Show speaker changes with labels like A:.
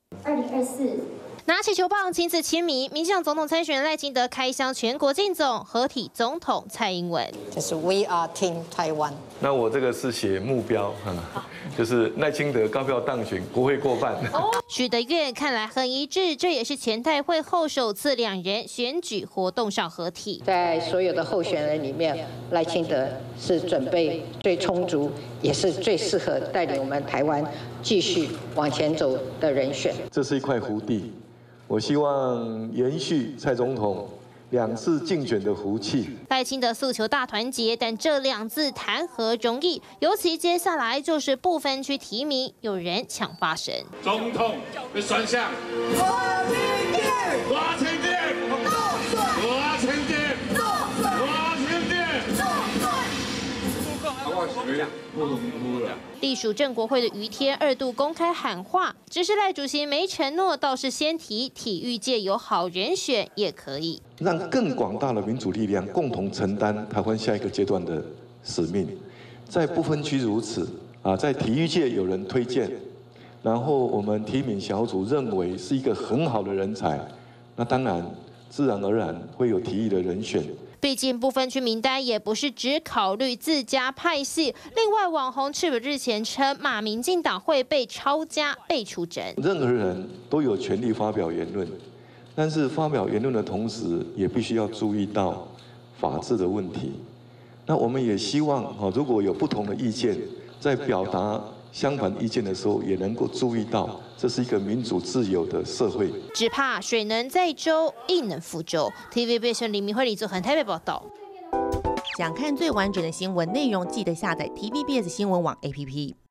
A: 2024。拿起球棒亲自亲民，民进党总统参选人赖清德开箱全国竞总，合体总统蔡英文。
B: 就是 We are Team Taiwan。
C: 那我这个是写目标，就是赖清德高票当选，国会过半。
A: 许的愿看来很一致，这也是前代会后首次两人选举活动上合体。
B: 在所有的候选人里面，赖清德是准备最充足，也是最适合带领我们台湾继续往前走的人选。
C: 这是一块福地。我希望延续蔡总统2次竞选的福气。
A: 赖清德诉求大团结，但这2字谈何容易？尤其接下来就是不分区提名，有人抢发声。
D: 总统的选项，我清点，
A: 隶属正国会的余天2度公开喊话，只是赖主席没承诺，倒是先提体育界有好人选也可以，
C: 让更广大的民主力量共同承担台湾下一个阶段的使命。在不分区如此在体育界有人推荐，然后我们提名小组认为是一个很好的人才，那当然自然而然会有提议的人选。
A: 毕竟不分区名单也不是只考虑自家派系。另外，网红赤羽日前称骂民进党会被抄家、被出征。
C: 任何人都有权利发表言论，但是发表言论的同时，也必须要注意到法治的问题。那我们也希望如果有不同的意见，在表达相反意见的时候，也能够注意到，这是一个民主自由的社会。
A: 只怕水能载舟，亦能覆舟。TVBS 李明慧、李祖恒台北报道。
E: 想看最完整的新闻内容，记得下载 TVBS 新闻网 APP。